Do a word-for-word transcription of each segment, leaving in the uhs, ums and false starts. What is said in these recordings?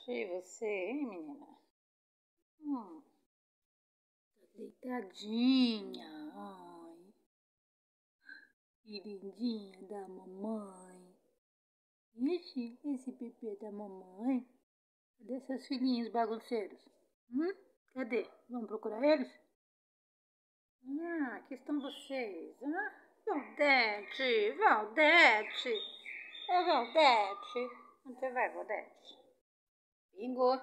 Achei você, hein, menina? Hum, tá deitadinha. Ai, queridinha da mamãe. Ixi, esse bebê da mamãe. Cadê seus filhinhos bagunceiros? Hum? Cadê? Vamos procurar eles? Ah, aqui estão vocês. Ah, Valdete, Valdete. Ô, Valdete. Onde você vai, Valdete? Bingo.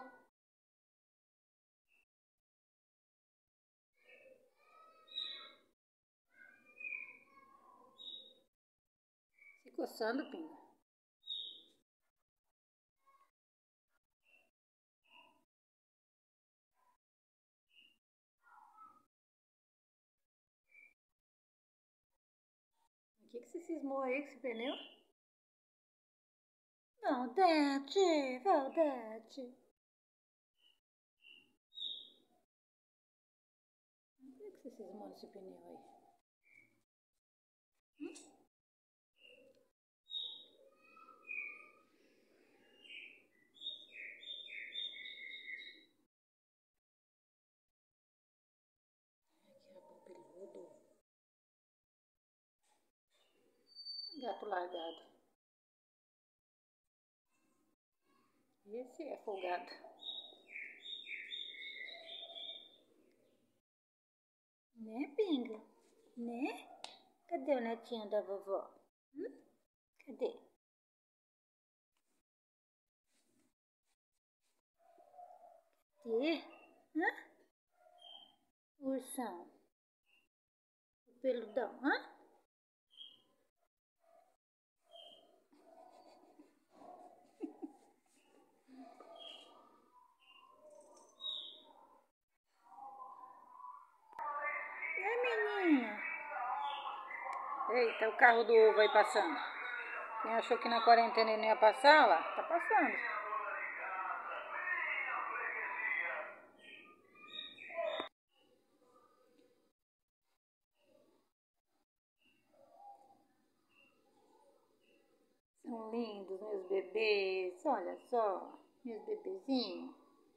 Se coçando, Pinga. O que, que você cismou aí com esse pneu? Valdete, Valdete. Por que, que você cismou nesse pneu aí? Hum? Que rabo peludo. Gato largado. Esse é folgado. Né, Pinga? Né? Cadê o netinho da vovó? Hum? Cadê? Cadê? Hã? Ursão. O peludão, hã? É, menina. Eita, o carro do ovo aí passando. Quem achou que na quarentena ele não ia passar, lá, tá passando. São lindos meus bebês, olha só, meus bebezinhos.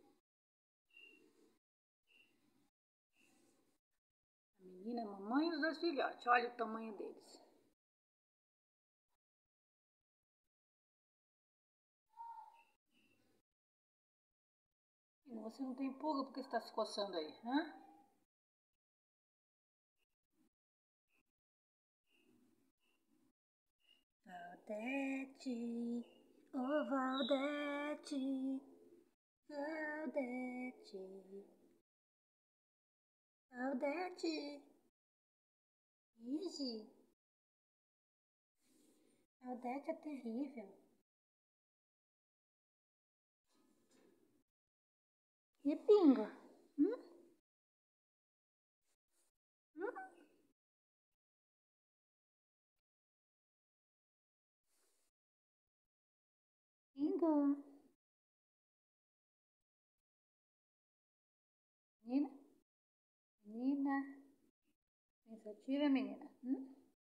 A menina, a mamãe e os dois filhotes, olha o tamanho deles. Você não tem pulga porque você está se coçando aí, hã? Valdete, oh Valdete, Valdete, Valdete. Ixi, Valdete é terrível. E Pinga? Hum? Hum? Pinga? Menina? Menina? Pensativa, menina? Hum?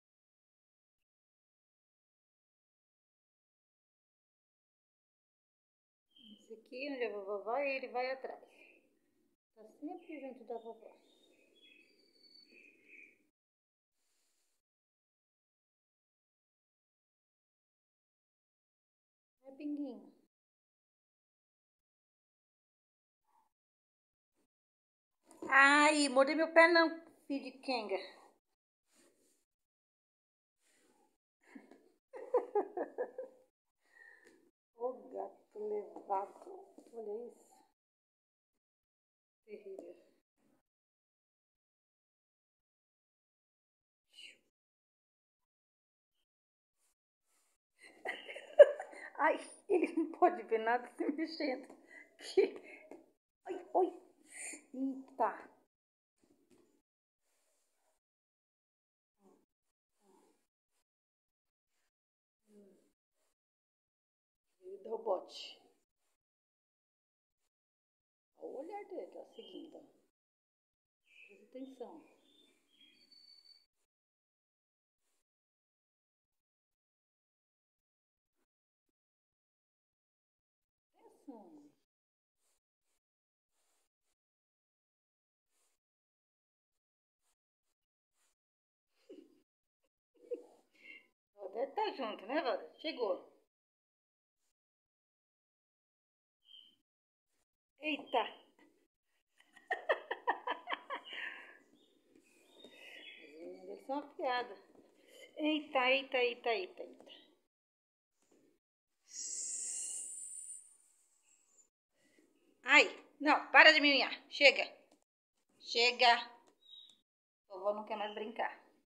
Esse aqui, onde a vovó vai, ele vai atrás. Tá sempre junto da vovó. É Pinguinho. Ai, mordei meu pé não, filho de Kenga. Ô gato levado. Olha isso. Terrível. Ai, ele não pode ver nada se mexendo. Que... Ai, oi. Eita. Ele deu o bote. Olha o olhar dele, ó, seguindo. Presta atenção. Atenção. Ele tá junto, né, Valda? Chegou. Eita. Eles são uma piada. Eita, eita, eita, eita, eita. Ai, não, para de me miar. Chega. Chega. Vovó não quer mais brincar.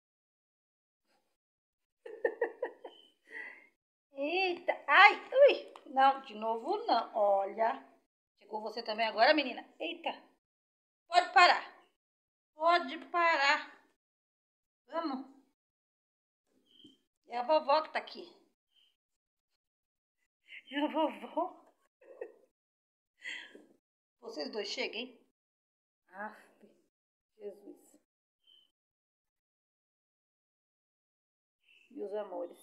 Eita, ai, ui. Não, de novo não. Olha. Chegou você também agora, menina? Eita. Pode parar. Pode parar. Vamos. É a vovó que tá aqui. É a vovó. Vocês dois cheguem. Ah, Jesus. Meus amores.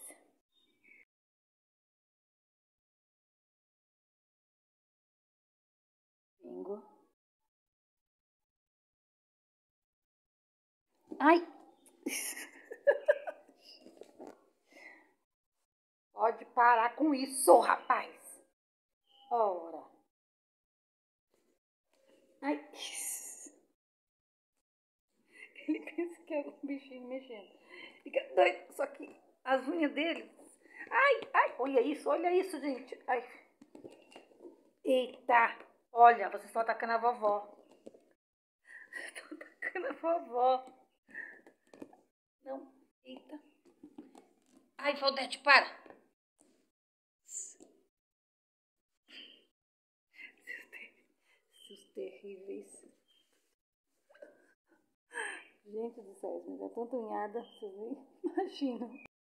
Bingo. Ai. Pode parar com isso, rapaz. Ora. Ai. Ele pensa que é um bichinho mexendo. Fica doido. Só que as unhas dele. Ai, ai. Olha isso, olha isso, gente. Ai. Eita. Olha, vocês estão atacando a vovó. Estão atacando a vovó. Não. Eita. Ai, Valdete, para. Seus terríveis. Gente do céu, me dá tanta unhada, vocês nem imaginam.